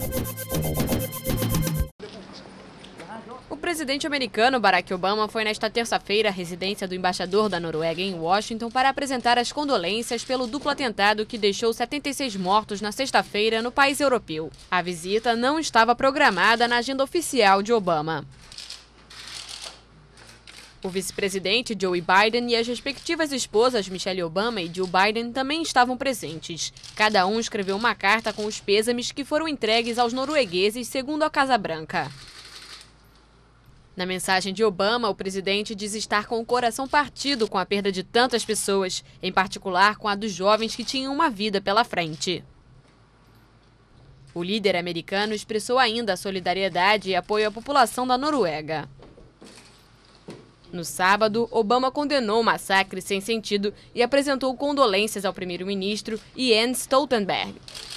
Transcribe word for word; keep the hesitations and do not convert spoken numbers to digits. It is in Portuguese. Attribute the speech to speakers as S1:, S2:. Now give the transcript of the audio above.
S1: O presidente americano Barack Obama foi nesta terça-feira à residência do embaixador da Noruega em Washington para apresentar as condolências pelo duplo atentado que deixou setenta e seis mortos na sexta-feira no país europeu. A visita não estava programada na agenda oficial de Obama. O vice-presidente Joe Biden e as respectivas esposas Michelle Obama e Jill Biden também estavam presentes. Cada um escreveu uma carta com os pêsames que foram entregues aos noruegueses, segundo a Casa Branca. Na mensagem de Obama, o presidente diz estar com o coração partido com a perda de tantas pessoas, em particular com a dos jovens que tinham uma vida pela frente. O líder americano expressou ainda a solidariedade e apoio à população da Noruega. No sábado, Obama condenou o massacre sem sentido e apresentou condolências ao primeiro-ministro Jens Stoltenberg.